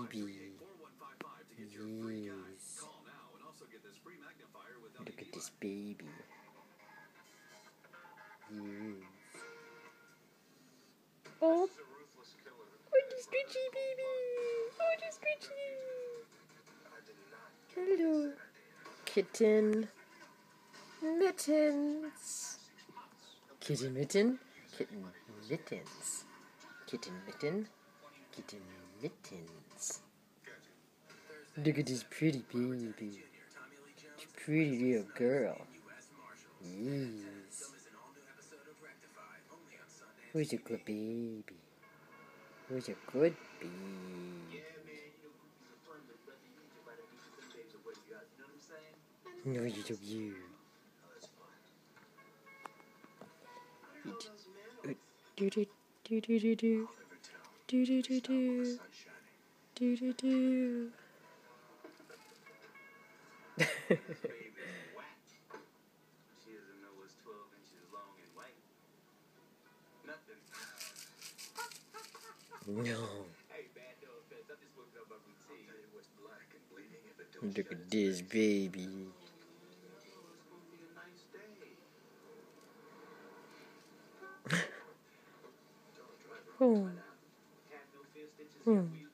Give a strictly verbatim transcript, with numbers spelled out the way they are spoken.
Yes. Look at this baby. Yes. Oh, oh, the scritchy baby. Oh, the scritchy. Hello. Kitten. Mittens. Kitten mitten. Kitten mittens. Kitten mitten. Kitten mittens. Look at this pretty baby. This pretty little girl. Yes. Who's a good baby? Who's a good baby? No, you so cute. Do do do do do do do do do do do do do. No. Look at this baby. Oh. Oh.